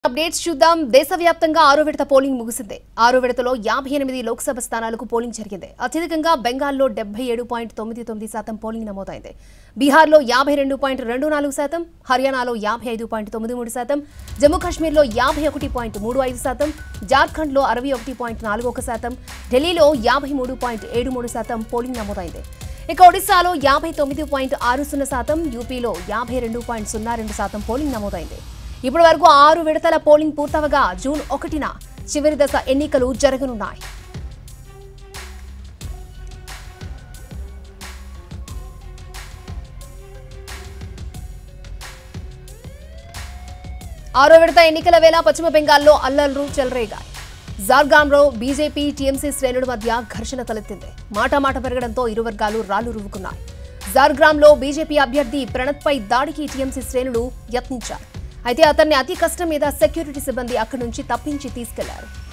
Updates చూద్దాం. దేశవ్యాప్తంగా 6వ విడత పోలింగ్ ముగిసింది. 6వ విడతలో 58 లోక్సభ స్థానాలకు పోలింగ్ జరిగింది. అత్యధికంగా బెంగాల్లో 77.99% పోలింగ్ నమోదైంది. బీహార్లో 52.24%, హర్యానాలో 55.93%, జమ్మూ కాశ్మీర్లో 51.35%, జార్ఖండ్లో 61.41%, ఢిల్లీలో 53.73% పోలింగ్ నమోదైంది. ఇక ఒడిశాలో 59.60%, యూపీలో 52.02% పోలింగ్ నమోదైంది. ఇప్పటి వరకు 6 విడతల పోలింగ్ పూర్తవగా జూన్ 1న చివరి దశ ఎన్నికలు జరగనున్నాయి. ఆరో విడత ఎన్నికల వేళ పశ్చిమ బెంగాల్లో అల్లర్లు చెలరేగాయి. జార్గ్రామ్లో బీజేపీ టీఎంసీ శ్రేణుల మధ్య ఘర్షణ తలెత్తింది. మాట పెరగడంతో ఇరు వర్గాలు రాళ్లు రువ్వుకున్నాయి. జార్గ్రామ్లో బీజేపీ అభ్యర్థి ప్రణత్పై దాడికి టీఎంసీ శ్రేణులు యత్నించారు. అయితే అతన్ని అతి కష్టం మీద సెక్యూరిటీ సిబ్బంది అక్కడి నుంచి తప్పించి తీసుకెళ్లారు.